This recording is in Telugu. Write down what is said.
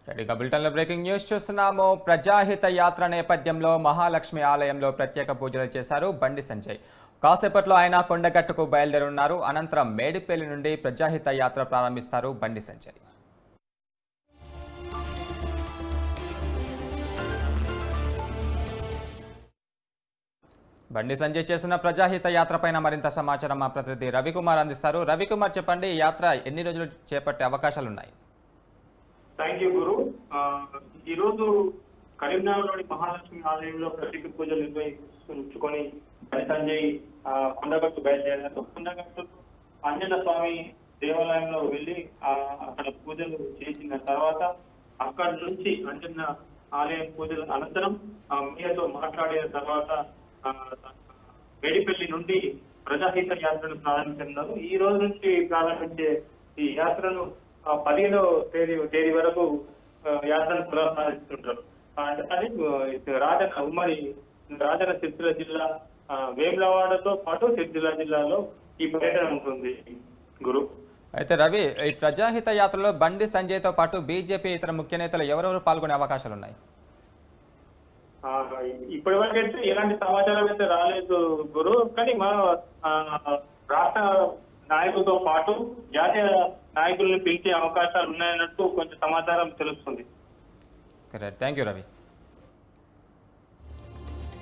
రెడీగా బులెటిన్లో బ్రేకింగ్ న్యూస్ చూస్తున్నాము. ప్రజాహిత యాత్ర నేపథ్యంలో మహాలక్ష్మి ఆలయంలో ప్రత్యేక పూజలు చేశారు బండి సంజయ్. కాసేపట్లో ఆయన కొండగట్టుకు బయలుదేరున్నారు. అనంతరం మేడిపల్లి నుండి ప్రజాహిత యాత్ర ప్రారంభిస్తారు బండి సంజయ్. బండి సంజయ్ చేస్తున్న ప్రజాహిత యాత్రపైన మరింత సమాచారం మా ప్రతినిధి రవికుమార్ అందిస్తారు. రవికుమార్, చెప్పండి, ఈ యాత్ర ఎన్ని రోజులు చేపట్టే అవకాశాలు ఉన్నాయి? Thank you Guru. ఈ రోజు కరీంనగర్లోని మహాలక్ష్మి ఆలయంలో ప్రత్యేక పూజలు నిర్వహించుకొని బండి సంజయ్ కొండగట్టు బయలుదేరారు. కొండగట్టు ఆంజనేయ స్వామి దేవాలయంలో వెళ్లి అక్కడ పూజలు చేసిన తర్వాత అక్కడి నుంచి ఆంజనేయ ఆలయం పూజల అనంతరం మీడియాతో మాట్లాడిన తర్వాత మేడిపల్లి నుండి ప్రజాహిత యాత్రను ప్రారంభించారు. ఈ రోజు నుంచి ప్రారంభించే ఈ యాత్రను 15వ తేదీ వరకు యాత్రను కొనసాగిస్తుంటారు. అది ఉమ్మడి రాజన్న సిరిసిల్ల జిల్లా వేములవాడతో పాటు సిరిసిల్ల జిల్లాలో ఈ పర్యటన ఉంటుంది గురు. అయితే రవి, ఈ ప్రజాహిత యాత్రలో బండి సంజయ్తో పాటు బీజేపీ ఇతర ముఖ్య నేతలు ఎవరెవరు పాల్గొనే అవకాశాలు ఉన్నాయి? ఇప్పటి వరకు అయితే ఎలాంటి సమాచారం అయితే రాలేదు గురు. కానీ మా రాష్ట్ర నాయకులతో పాటు జాతీయ నాయకులను పిలిచే అవకాశాలు ఉన్నాయన్నట్టు కొంచెం సమాచారం తెలుస్తుంది. Thank you Ravi.